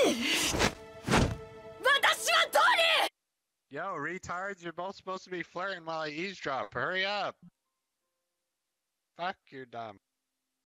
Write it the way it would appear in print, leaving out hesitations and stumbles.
Yo, retards, you're both supposed to be flirting while I eavesdrop. Hurry up. Fuck, you're dumb.